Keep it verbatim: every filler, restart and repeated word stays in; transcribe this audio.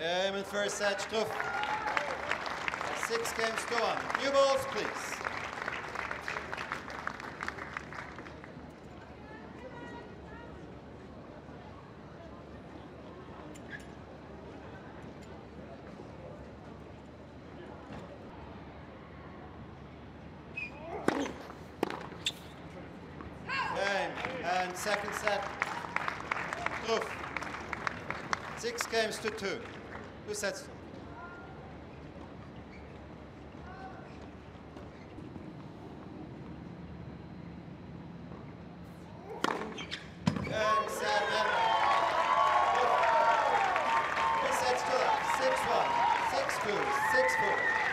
Game in first set, Struff. Six games to one. New balls, please. Game and second set, Struff. Six games to two. Two sets. Game seven. Two sets to love. Six one, six two, six four.